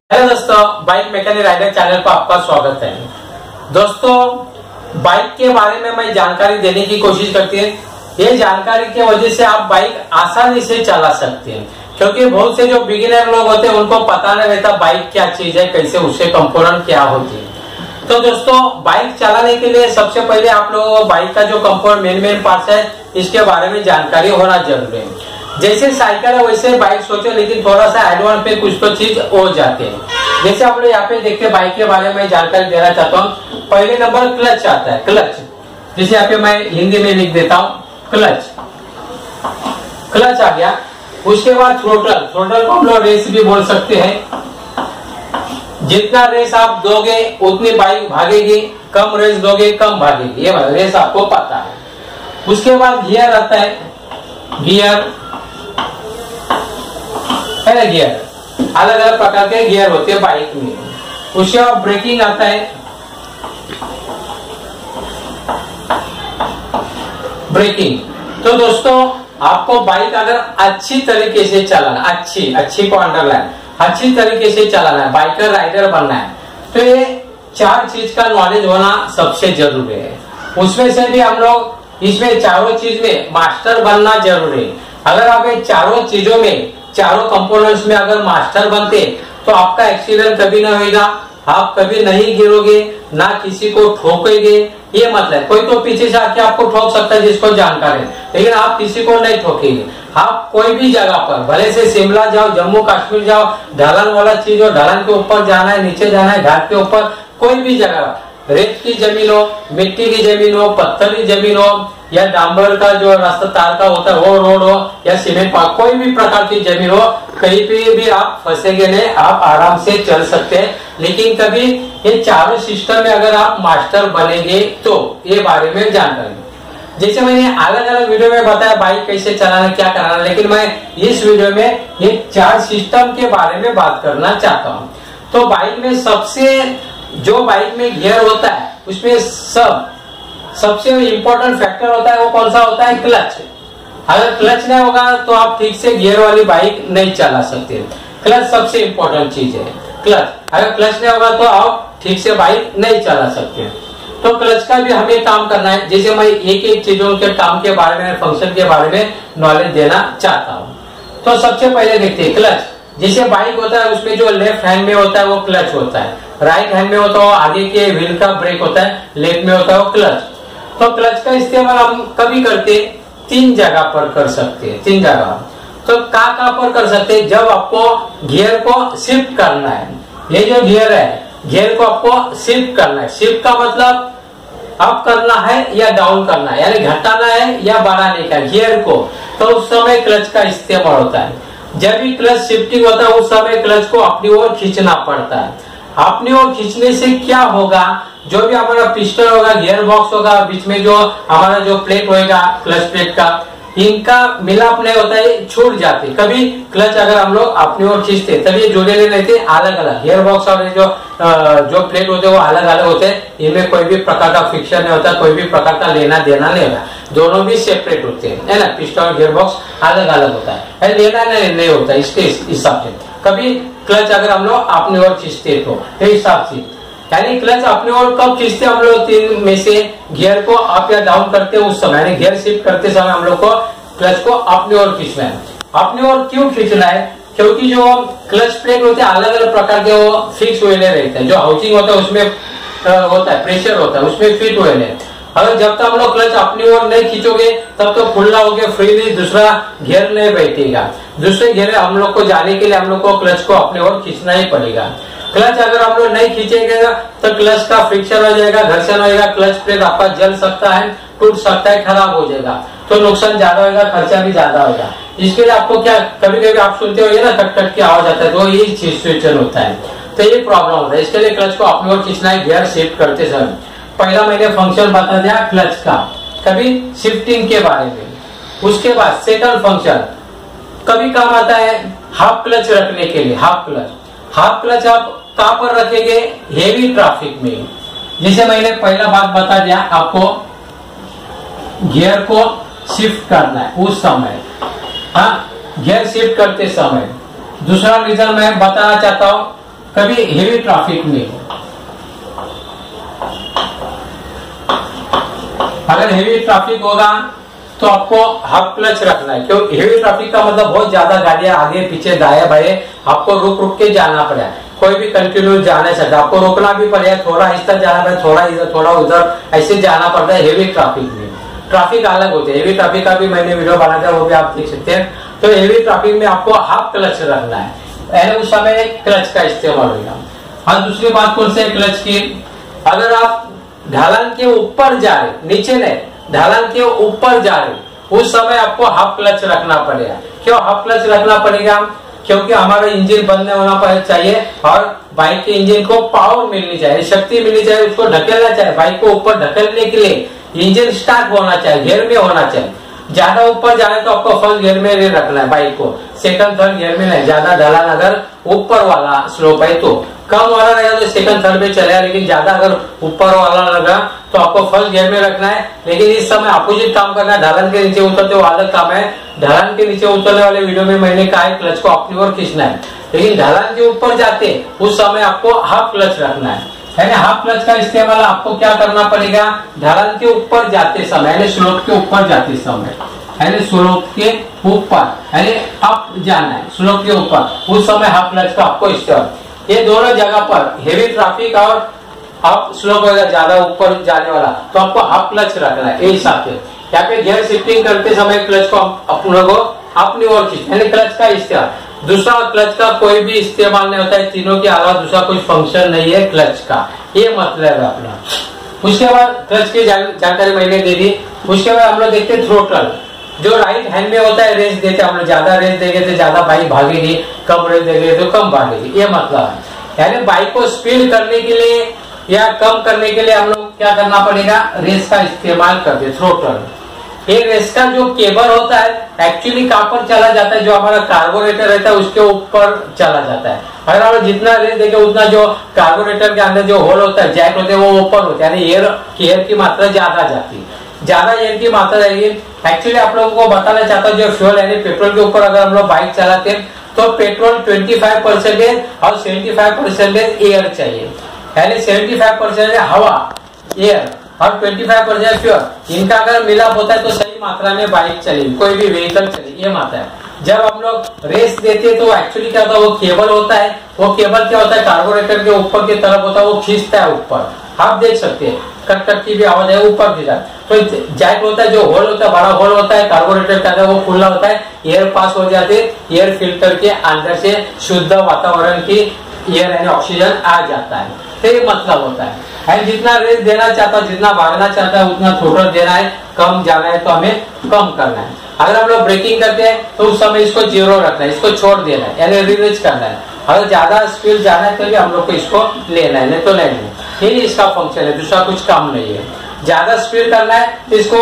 Hello दोस्तों, bike mechanic rider channel पर आपका स्वागत है। दोस्तों, बाइक के बारे में मैं जानकारी देने की कोशिश करती है। ये जानकारी की वजह से आप बाइक आसानी से चला सकते हैं, क्योंकि बहुत से जो बिगिनर लोग होते हैं उनको पता नहीं रहता बाइक क्या चीज है, कैसे उससे कंपोनेंट क्या होती है। तो दोस्तों, बाइक चलाने के लिए सबसे पहले आप लोगों को बाइक का जो कंपोनेंट मेन पार्ट्स है इसके बारे में जानकारी होना जरूरी है। जैसे साइकिल है वैसे बाइक सोचो, लेकिन थोड़ा सा एडवांस पे कुछ तो चीज हो जाते हैं। जैसे हम लोग यहाँ पे देखते हैं, बाइक के बारे में जानकारी देना चाहता हूँ। पहले नंबर क्लच आता है, क्लच। जैसे यहाँ पे मैं हिंदी में लिख देता हूँ क्लच, क्लच आ गया। उसके बाद थ्रोटल, थ्रोटल को हम लोग रेस भी बोल सकते हैं। जितना रेस आप दोगे उतनी बाइक भागेगी, कम रेस दोगे कम भागेगी, ये रेस आपको पता है। उसके बाद गियर आता है, गियर है ना, गियर अलग अलग प्रकार के गियर होते हैं बाइक में। उसके बाद ब्रेकिंग आता है, ब्रेकिंग। तो दोस्तों, आपको बाइक अगर अच्छी तरीके से चलाना, अच्छी को अंडरलाइन, अच्छी तरीके से चलाना है, बाइकर राइडर बनना है, तो ये चार चीज का नॉलेज होना सबसे जरूरी है। उसमें से भी हम लोग इसमें चारों चीज में मास्टर बनना जरूरी है। अगर आप ये चारों चीजों में, चारों कंपोनेंट्स में अगर मास्टर बनते तो आपका एक्सीडेंट कभी ना होगा, आप कभी नहीं गिरोगे, ना किसी को ठोकेंगे। ये मतलब कोई तो पीछे से आके आपको ठोक सकता है जिसको जानकारी है, लेकिन आप किसी को नहीं ठोकेंगे। आप कोई भी जगह पर, भले से शिमला जाओ, जम्मू कश्मीर जाओ, ढलान वाला चीज हो, ढलान के ऊपर जाना है, नीचे जाना है, घाट के ऊपर, कोई भी जगह, रेत की जमीन हो, मिट्टी की जमीन हो, पत्थर की जमीन हो, या डांबर का जो रास्ता तार का होता है वो रोड हो, या सीमेंट पार्क, कोई भी प्रकार की जमीन हो, कहीं पे भी आप फंसेंगे नहीं, आप आराम से चल सकते हैं। लेकिन कभी ये चारों सिस्टम में अगर आप मास्टर बनेंगे तो ये बारे में जानकारी, जैसे मैंने अलग अलग वीडियो में बताया बाइक कैसे चलाना, क्या कराना, लेकिन मैं इस वीडियो में ये चार सिस्टम के बारे में बात करना चाहता हूँ। तो बाइक में जो बाइक में गियर होता है उसमें सबसे इम्पोर्टेंट फैक्टर होता है, वो कौन सा होता है? क्लच। अगर क्लच नहीं होगा तो आप ठीक से गियर वाली बाइक नहीं चला सकते। क्लच सबसे इम्पोर्टेंट चीज है, क्लच। अगर क्लच नहीं होगा तो आप ठीक से बाइक नहीं चला सकते। तो क्लच का भी हमें काम करना है। जैसे मैं एक एक चीजों के काम के बारे में, फंक्शन के बारे में नॉलेज देना चाहता हूँ। तो सबसे पहले देखते हैं क्लच। जैसे बाइक होता है उसमें जो लेफ्ट हैंड में होता है वो क्लच होता है, राइट हैंड में होता है आगे के व्हील का ब्रेक होता है, लेफ्ट में होता है वो क्लच। तो क्लच का इस्तेमाल हम कभी करते तीन जगह पर कर सकते हैं, तीन जगह। तो कहाँ पर कर सकते हैं? जब आपको गियर को शिफ्ट करना है, ये जो गियर है, गियर को आपको शिफ्ट करना है। शिफ्ट का मतलब अप करना है या डाउन करना है, यानी घटाना है या बढ़ाने का गियर को, तो उस समय क्लच का इस्तेमाल होता है। जब भी क्लच शिफ्टिंग होता है उस समय क्लच को अपनी ओर खींचना पड़ता है। अपनी ओर खींचने से क्या होगा, जो भी हमारा पिस्टन होगा, गियर बॉक्स होगा, बीच में जो हमारा जो प्लेट होगा क्लच प्लेट का, इनका मिलाप नहीं होता है, छूट जाते। कभी क्लच अगर हम लोग अपनी ओर खींचते तभी ये जुड़े नहीं रहते, अलग अलग गियर बॉक्स और जो प्लेट होते हैं वो अलग अलग होते हैं। इनमें कोई भी प्रकार का फिक्शन नहीं होता, कोई भी प्रकार का लेना देना नहीं होता, दोनों भी सेपरेट होते हैं, है ना। पिस्टन और गियर बॉक्स अलग अलग होता है, लेना नहीं होता इसके हिसाब से। कभी क्लच अगर हम लोग अपनी ओर खींचते तो हिसाब से, यानी क्लच अपनी ओर कब खींचते हम लोग? तीन में से गियर को अप या डाउन करते उस समय, यानी गियर शिफ्ट करते समय हम लोग को क्लच को अपनी ओर खींचना है। अपनी ओर क्यों खींचना है? क्योंकि जो क्लच प्लेट होते हैं अलग अलग प्रकार के, वो फिक्स हुए नहीं रहते हैं। जो हाउसिंग होता है उसमें होता है प्रेशर होता है, उसमें फिट हुए नहीं। अगर जब तक हम लोग क्लच अपनी ओर नहीं खींचोगे तब तो खुला होकर फ्रीली दूसरा गियर नहीं बैठेगा। दूसरे गियर हम लोग को जाने के लिए हम लोग को क्लच को अपनी ओर खींचना ही पड़ेगा। क्लच अगर हम लोग नहीं खींचेंगे तो क्लच का फ्रिक्शन हो जाएगा, घर्षण होगा, क्लच प्लेट आपका जल सकता है, टूट सकता है, खराब हो जाएगा, तो नुकसान ज्यादा होगा, खर्चा भी ज्यादा होगा। इसके लिए आपको क्या, कभी कभी आप सुनते हो ना कट कट की आवाज आता है, तो ये सिचुएशन होता है, तो ये प्रॉब्लम होता है। इसके लिए क्लच को अपनी ओर खींचना है गियर शिफ्ट करते समय। पहला मैंने फंक्शन बता दिया क्लच का, कभी शिफ्टिंग के बारे में। उसके बाद सेकंड फंक्शन कभी काम आता है हाफ क्लच रखने के लिए। हाफ क्लच आप कहां पर रखेंगे? हेवी ट्रैफिक में। जैसे मैंने पहला बात बता दिया आपको, गियर को शिफ्ट करना है उस समय, हाँ, गियर शिफ्ट करते समय। दूसरा रीजन मैं बताना चाहता हूं, कभी हेवी ट्रैफिक में हो, अगर हेवी ट्रैफिक होगा तो आपको हाफ क्लच रखना है, क्योंकि हेवी ट्रैफिक का मतलब बहुत ज्यादा गाड़ियां आगे पीछे दाएं बाएं, आपको रुक रुक के जाना पड़ेगा, कोई भी कंटिन्यू जा नहीं सकता, आपको रोकना भी पड़ेगा, थोड़ा इस तरह जाना पड़ेगा, थोड़ा इधर थोड़ा उधर, ऐसे जाना पड़ता है हेवी ट्रैफिक में। ट्रैफिक अलग होते हैं, हेवी ट्रैफिक का भी मैंने वीडियो बनाया था, वो भी आप देख सकते हैं। तो हेवी ट्रैफिक में आपको हाफ क्लच रखना है, यानी उस समय क्लच का इस्तेमाल होगा। और दूसरी बात कौन से क्लच की, अगर आप ढलान के ऊपर जा रहे, नीचे नहीं, ढलान के ऊपर जा रहे, उस समय आपको हाफ क्लच रखना पड़ेगा। क्यों हाफ क्लच रखना पड़ेगा, क्योंकि हमारा इंजन बंद नहीं होना चाहिए और बाइक के इंजन को पावर मिलनी चाहिए, शक्ति मिलनी चाहिए, उसको ढकेलना चाहिए, बाइक को ऊपर ढकेलने के लिए इंजन स्टार्ट होना चाहिए, गियर में होना चाहिए। ज्यादा ऊपर जाए तो आपको फर्स्ट गियर में रखना है बाइक को, सेकंड थर्ड गियर में नहीं। ज्यादा ढलान अगर ऊपर वाला स्लोप है तो, कम वाला रहेगा तो सेकंड थर्ड में चलेगा, लेकिन ज्यादा अगर ऊपर वाला लगा तो आपको फर्स्ट गियर में रखना है। लेकिन इस समय अपोजिट काम करना है, ढलान के नीचे उतरते वो अलग काम है। ढलान के नीचे उतरने वाले वीडियो में मैंने कहा है क्लच को अपनी ओर खींचना है, लेकिन ढलान के ऊपर जाते उस समय आपको हाफ क्लच रखना है। यानी हाफ क्लच का इस्तेमाल आपको क्या करना पड़ेगा, ढलान के ऊपर जाते समय, यानी स्लोप के ऊपर जाते समय, यानी स्लोप के ऊपर, यानी अप जाना है स्लोप के ऊपर, उस समय हाफ क्लच का आपको इस्तेमाल। ये दोनों जगह पर हेवी ट्रैफिक और अप स्लोप होगा ज्यादा ऊपर जाने वाला, तो आपको हाफ क्लच रखना है। एक साथ यहाँ पे गियर शिफ्टिंग करते समय क्लच को अपने को अपनी ओर खींचना, यानी क्लच का इस्तेमाल। दूसरा क्लच का कोई भी इस्तेमाल नहीं होता है, तीनों के अलावा दूसरा कोई फंक्शन नहीं है क्लच का, ये मतलब है अपना। उसके बाद क्लच की जानकारी मैंने दे दी। उसके बाद हम लोग देखते हैं थ्रोटल, जो राइट हैंड में होता है रेस देते हैं हम लोग, ज्यादा रेस देंगे तो ज्यादा बाइक भागेगी, कम रेस देंगे तो कम भागेगी, ये मतलब है। यानी बाइक को स्पीड करने के लिए या कम करने के लिए हम लोग क्या करना पड़ेगा, रेस का इस्तेमाल करते हैं, थ्रोटल। ये रेस का जो केबल होता है एक्चुअली कहां पर चला जाता है, जो हमारा कार्बोरेटर रहता है उसके ऊपर चला जाता है। अगर हम जितना रेस देंगे उतना जो कार्बोरेटर के अंदर जो होल होता है, जैक होते हैं, वो ऊपर होते हैं, यानी एयर की मात्रा ज्यादा जाती है, ज्यादा एयर की मात्रा रहेगी। एक्चुअली आप लोगों को बताना चाहता हूँ, जो फ्यूल यानी पेट्रोल के ऊपर अगर हम लोग बाइक चलाते हैं तो पेट्रोल 25% और 75% एयर चाहिए, यानी 75% हवा एयर और 25% फ्यूल, इनका अगर मिलाप होता है तो सही मात्रा में बाइक चलेगी, कोई भी व्हीकल चलेगी, ये मात्रा है। जब हम लोग रेस देते हैं तो एक्चुअली क्या होता है, वो केबल होता है, वो केबल क्या होता है कार्बोरेटर के ऊपर की तरफ होता है, वो खींचता है ऊपर, आप देख सकते हैं कट कट की भी आवाज है, ऊपर खींचा। तो जैक होता है, जो होल होता है, बड़ा होल होता है कार्बोरेटर का, वो खुला होता है, एयर पास हो जाते, एयर फिल्टर के अंदर से शुद्ध वातावरण की एयर यानी ऑक्सीजन आ जाता है, तो ये मतलब होता है। जितना रेस देना चाहता है, जितना भागना चाहता है उतना थ्रोटल देना है, कम जाना है तो हमें कम करना है। अगर हम लोग ब्रेकिंग करते हैं तो उस समय इसको 0 रखना है, इसको छोड़ देना है, यानी रिलीज करना है। अगर ज्यादा स्पीड जाना है तो भी हम लोग को इसको लेना है, नहीं तो लेना है, यही इसका फंक्शन है, दूसरा कुछ काम नहीं है। ज्यादा स्पीड करना है तो इसको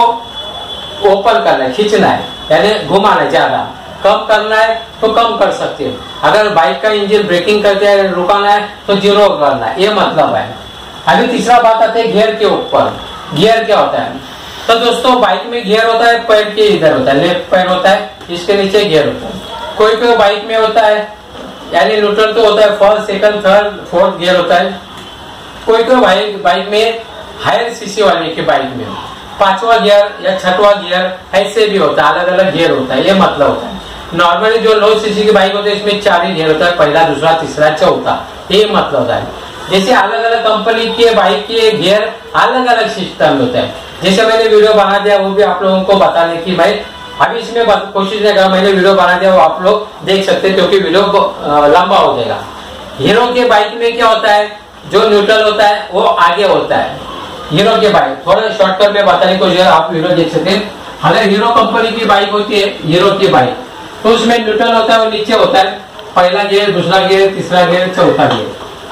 ओपन करना है, खींचना है, यानी घुमाना है, ज्यादा कम करना है तो कम कर सकते हैं। अगर बाइक का इंजन ब्रेकिंग करते हैं रुकाना है तो 0 करना है, ये मतलब है। अभी तीसरा बात आते है गियर के ऊपर। गियर क्या होता है, तो दोस्तों बाइक में गियर होता है पैर के इधर होता है, लेफ्ट पैर होता है, इसके नीचे गियर होता है। कोई कोई बाइक में होता है, यानी न्यूट्रल तो होता है, first second third fourth gear होता है। कोई कोई बाइक में हायर सीसी वाले की बाइक में 5वां गियर या 6वां गियर ऐसे भी होता है, अलग अलग गियर होता है, ये मतलब होता है। नॉर्मली जो लो सीसी की बाइक होती है इसमें 4 ही गियर होता है, पहला दूसरा तीसरा चौथा, ये मतलब होता है। जैसे अलग अलग कंपनी के बाइक के गियर अलग अलग सिस्टम होते हैं, जैसे मैंने वीडियो बना दिया वो भी आप लोगों को बताने की, भाई अभी इसमें कोशिश नहीं करा, मैंने वीडियो बना दिया वो आप लोग देख सकते हैं, क्योंकि वीडियो लंबा हो जाएगा। हीरो के बाइक में क्या होता है, जो न्यूट्रल होता है वो आगे होता है, हीरो के बाइक थोड़ा शॉर्टकट में बताने को जो है आप वीडियो देख सकते हैं। अगर हीरो कंपनी की बाइक होती है, हीरो की बाइक, तो उसमें न्यूट्रल होता है, वो नीचे होता है, पहला गियर दूसरा गियर तीसरा गियर चौथा गियर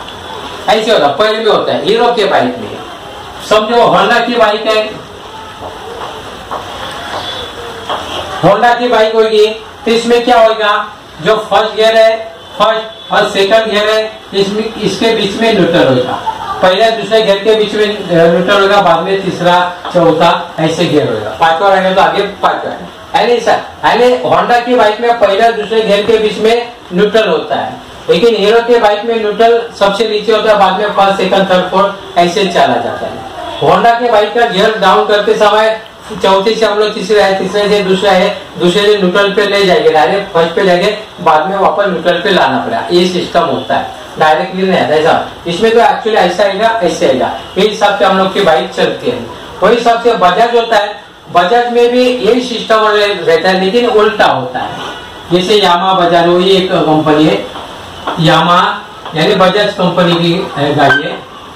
ऐसे होता है, पैर में होता है हीरो के बाइक में। समझो होंडा की बाइक है, होंडा की बाइक होगी तो इसमें क्या होगा, जो फर्स्ट गियर है, फर्स्ट और सेकंड गियर है, इसमें इसके बीच में न्यूट्रल होगा, पहले दूसरे गियर के बीच में न्यूट्रल होगा, बाद में तीसरा चौथा ऐसे गियर होगा, 5वां रहेगा तो आगे 5वां। यानी होंडा की बाइक में पहले दूसरे गियर के बीच में न्यूट्रल होता है, लेकिन हीरो के बाइक में न्यूट्रल सबसे नीचे होता है, बाद में फर्स्ट सेकंड थर्ड फोर्थ ऐसे चला जाता है। होंडा के बाइक का गियर डाउन करते समय चौथे से हम लोग तीसरे है, तीसरे से दूसरा है, दूसरे से न्यूट्रल पे ले जाएंगे, डायरेक्ट फर्स्ट पे जाएंगे, बाद में वापस न्यूट्रल पे लाना पड़ेगा। ये सिस्टम होता है, डायरेक्टली नहीं आता ऐसा। इसमें तो एक्चुअली ऐसा आएगा, ऐसे आएगा। ये हिसाब से हम लोग की बाइक चलती है। वही हिसाब से बजाज होता है, बजाज में भी यही सिस्टम रहता है, लेकिन उल्टा होता है। जैसे यामा बजाज, वही एक कंपनी है यामा, यानी बजाज कंपनी की गाड़ी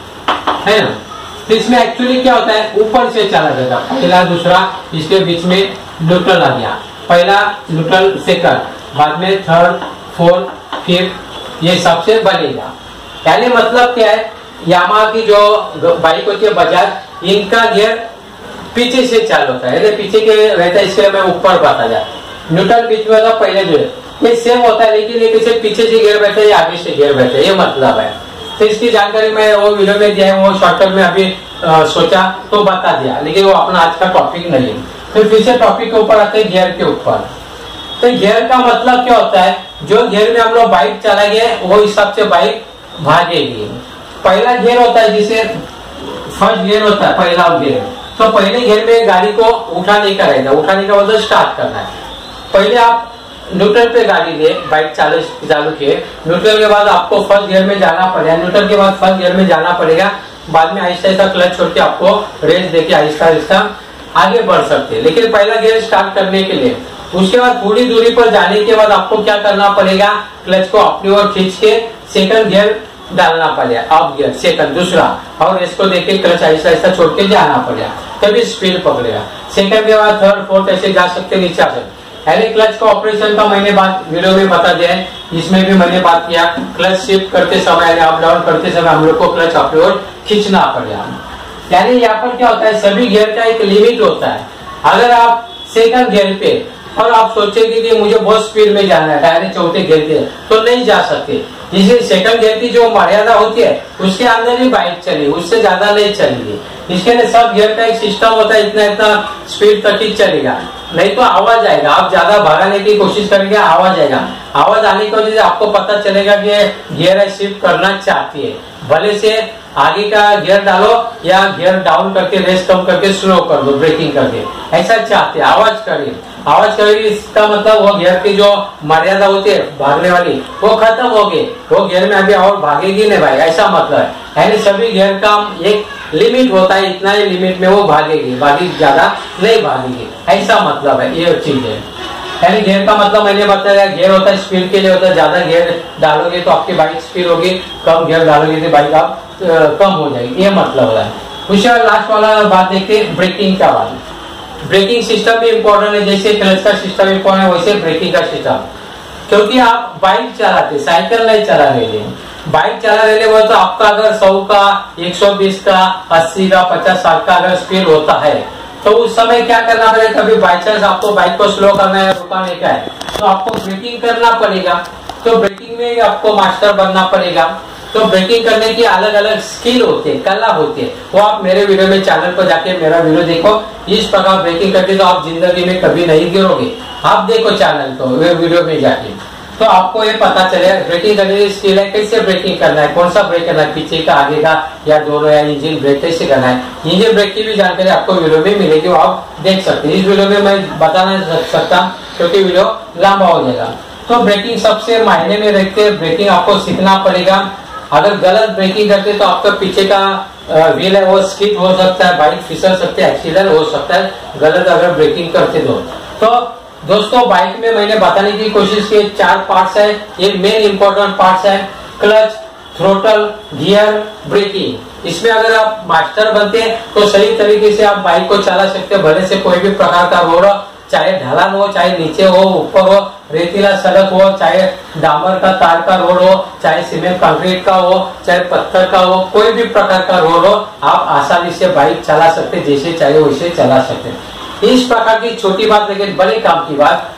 है ना। तो इसमें एक्चुअली क्या होता है, ऊपर से चला जाता है, पहला दूसरा, इसके बीच में न्यूट्रल आ गया, पहला न्यूट्रल सेकंड, बाद में थर्ड फोर्थ फिफ्थ, ये सबसे बनेगा। यानी मतलब क्या है, यामा की जो बाइक होती है बजाज, इनका गियर पीछे से चालू होता है, पीछे के रहता है, इसके मैं ऊपर बता जा। न्यूट्रल बीच में होता पहले जो है, ये सेम होता है, लेकिन ये किसी पीछे से गियर बैठे या आगे से गियर बैठे, ये मतलब है। तो इसकी जानकारी मैं वो वीडियो में दिया है, वो शॉर्टकट में अभी सोचा तो बता दिया, लेकिन वो अपना आज का टॉपिक नहीं है। तो फिर से टॉपिक के ऊपर आते हैं, गियर के ऊपर। तो गियर का मतलब क्या होता है, जो गियर में हम लोग बाइक चलाएंगे वो हिसाब से बाइक भागेगी। पहला गियर होता है जिसे फर्स्ट गियर होता है, पहला गियर। तो पहले गियर में गाड़ी को उठाने का रहेगा, उठाने का मतलब स्टार्ट करना है। पहले आप न्यूट्रल पे गाड़ी लिए, बाइक चालू किए, न्यूट्रल के बाद आपको फर्स्ट गियर में जाना पड़ेगा, न्यूट्रल के बाद फर्स्ट गियर में जाना पड़ेगा, बाद में आहिस्ता आहिस्ता क्लच छोड़ के आपको रेस देके आहिस्ता आहिस्ता आगे बढ़ सकते हैं। लेकिन पहला गियर स्टार्ट करने के लिए, उसके बाद थोड़ी दूरी पर जाने के बाद आपको क्या करना पड़ेगा, क्लच को अपनी ओर खींच के सेकंड गियर डालना पड़ेगा, अप गियर सेकंड दूसरा, और इसको देखे क्लच आहिस्ता आहिस्ता छोड़ के जाना पड़ेगा, तभी स्पीड पकड़ेगा। सेकंड के बाद थर्ड फोर्थ ऐसे जा सकते, नीचे आ सकते। पहले क्लच का ऑपरेशन का मैंने बात वीडियो में बता दिया है, इसमें भी मैंने बात किया, क्लच शिफ्ट करते समय, अप डाउन करते समय हम लोग को क्लच अपनी ओर खींचना पड़ेगा। यानी यहाँ पर क्या होता है, सभी गियर का एक लिमिट होता है। अगर आप सेकंड गियर पे और आप सोचेंगे कि मुझे बहुत स्पीड में जाना है, डायरेक्ट चौथे गियर पे, तो नहीं जा सकते। इसलिए सेकंड गियर की जो मर्यादा होती है उसके अंदर ही बाइक चलेगी, उससे ज्यादा नहीं चलेगी। इसके लिए सब गियर का एक सिस्टम होता है, इतना इतना स्पीड तक ही चलेगा, नहीं तो आवाज आएगा। आप ज्यादा भगाने की कोशिश करेंगे, आवाज आएगा। आवाज आने की वजह से आपको पता चलेगा कि गियर शिफ्ट करना चाहती है, भले से आगे का गियर डालो या गियर डाउन करके रेस कम करके स्लो कर दो, ब्रेकिंग करके, ऐसा चाहते हैं। आवाज करिए, आवाज करेगी, इसका मतलब वो गियर की जो मर्यादा होती है भागने वाली वो खत्म होगी, वो गियर में अभी और भागेगी नहीं भाई, ऐसा मतलब है। यानी सभी गियर का एक लिमिट होता है, इतना ही लिमिट में वो भागेगी, बाकी ज्यादा नहीं भागेगी, ऐसा मतलब है। ये चीज है, यानी गियर का मतलब मैंने बताया, गियर होता है स्पीड के लिए होता है। ज्यादा गियर डालोगे तो आपकी बाइक स्पीड होगी, कम गियर डालोगे तो बाइक आप कम हो जाएगी, ये मतलब है। उसके बाद लास्ट वाला बात देखते हैं, ब्रेकिंग का बात। ब्रेकिंग सिस्टम भी इम्पोर्टेंट है, जैसे क्लच का सिस्टम इम्पोर्टेंट है वैसे ब्रेकिंग का सिस्टम। क्योंकि आप बाइक चलाते, साइकिल नहीं चला रहे हैं, बाइक चला रहे वो तो आपका अगर 100 का 120 का 80 का 50 60 का अगर स्पीड होता है तो उस समय क्या करना पड़ेगा, कभी बाई चांस आपको बाइक को स्लो करना है, रुकाने का है, तो आपको ब्रेकिंग करना पड़ेगा। तो ब्रेकिंग में आपको मास्टर बनना पड़ेगा। तो ब्रेकिंग करने की अलग अलग स्किल होती है, कला होती है, वो आप मेरे वीडियो में चैनल पर जाके मेरा वीडियो देखो, इस प्रकार ब्रेकिंग करके तो आप जिंदगी में कभी नहीं गिरोगे। आप देखो चैनल को, वीडियो में जाके, तो आपको ये पता चलेगा ब्रेकिंग करने की स्किल है, कैसे ब्रेकिंग करना है, कौन सा ब्रेक करना है, पीछे का आगे का या दोनों, या इंजन ब्रेक कैसे करना है। इंजन ब्रेक की भी जानकारी आपको वीडियो में मिलेगी, वो आप देख सकते हैं। इस वीडियो में मैं बता नहीं सकता क्योंकि वीडियो लंबा हो जाएगा। तो ब्रेकिंग सबसे मायने में रखते हैं, ब्रेकिंग आपको सीखना पड़ेगा। अगर गलत ब्रेकिंग करते तो आपका पीछे का व्हील है वो स्किप हो सकता है, बाइक फिसल सकते हैं, एक्सीडेंट हो सकता है गलत अगर ब्रेकिंग करते तो दोस्तों बाइक में मैंने बताने की कोशिश की 4 पार्ट्स है। ये मेन इंपॉर्टेंट पार्ट्स है, क्लच, थ्रोटल, गियर, ब्रेकिंग। इसमें अगर आप मास्टर बनते हैं तो सही तरीके से आप बाइक को चला सकते हैं, भले से कोई भी प्रकार का रोड, चाहे ढलान हो, चाहे नीचे हो, ऊपर हो, रेतीला सड़क हो, चाहे डामर का तार का रोड हो, चाहे सीमेंट कंक्रीट का हो, चाहे पत्थर का हो, कोई भी प्रकार का रोड हो, आप आसानी से बाइक चला सकते, जैसे चाहे वैसे चला सकते। इस प्रकार की छोटी बात, लेकिन बड़े काम की बात,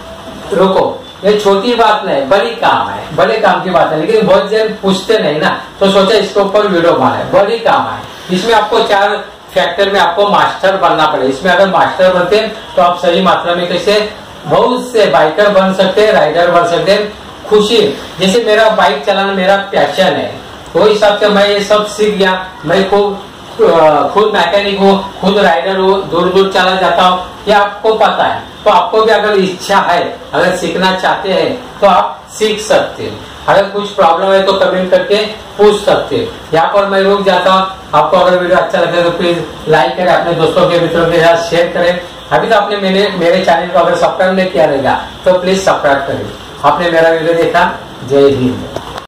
रुको, ये छोटी बात नहीं, बड़ी काम है, बड़े काम की बात है। लेकिन बहुत जन पूछते नहीं ना, तो सोचा इसके ऊपर वीडियो बनाए, बड़ी काम है। इसमें आपको 4 फैक्टर में आपको मास्टर बनना पड़ेगा। इसमें अगर मास्टर बनते हैं तो आप सही मात्रा में कैसे बहुत से बाइकर बन सकते हैं, राइडर बन सकते हैं, खुशी, जैसे मेरा बाइक चलाना मेरा पैशन है, वो हिसाब से मैं ये सब सीख गया। मैं खुद मैकेनिक हूँ, खुद राइडर हूँ, दूर दूर चला जाता हूँ, ये आपको पता है। तो आपको भी अगर इच्छा है, अगर सीखना चाहते हैं तो आप सीख सकते हैं। अगर कुछ प्रॉब्लम है तो कमेंट करके पूछ सकते हैं। यहाँ पर मैं रुक जाता हूँ। आपको अगर वीडियो अच्छा लगे तो प्लीज लाइक करें, अपने दोस्तों के मित्रों के साथ शेयर करें। अभी तो आपने मेरे चैनल को अगर सब्सक्राइब नहीं किया रहेगा तो प्लीज सब्सक्राइब करें। आपने मेरा वीडियो देखा, जय हिंद।